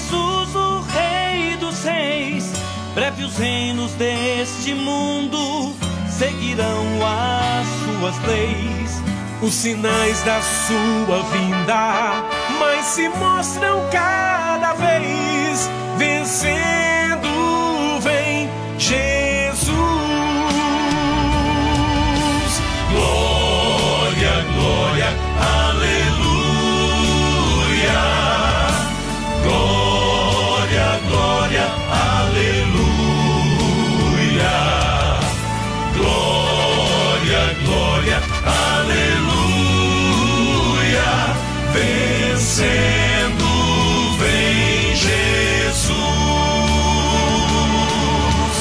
Jesus, o Rei dos Reis. Breve os reinos deste mundo seguirão as suas leis. Os sinais da sua vinda mais se mostram cada vez. Vencendo vem Jesus. Glória, glória, aleluia. Glória, glória, aleluia. Glória, glória, aleluia. Vencendo vem Jesus.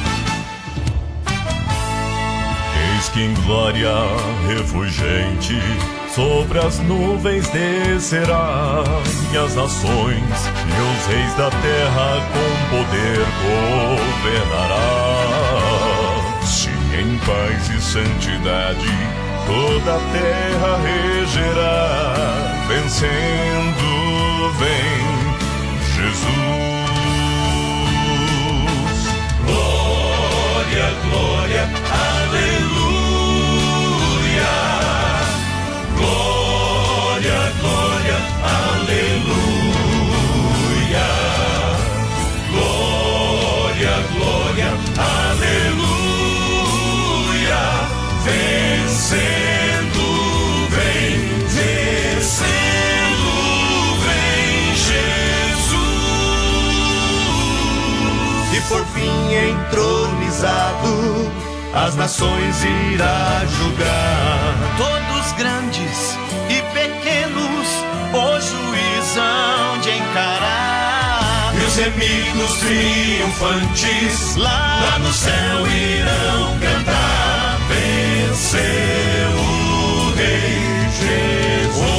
Eis que em glória refulgente sobre as nuvens descerá, e as nações e os reis da terra com poder governará. Sim, em paz e santidade toda a terra regerá. Vencendo vem Jesus. Glória, glória, aleluia. Glória, glória, aleluia. Glória, glória, aleluia. Vencendo vem, vencendo vem Jesus. E por fim entronizado as nações irá julgar. Todos grandes e pequenos o juizão de encarar. E os remidos triunfantes lá no céu irão cantar. Venceu o Rei Jesus.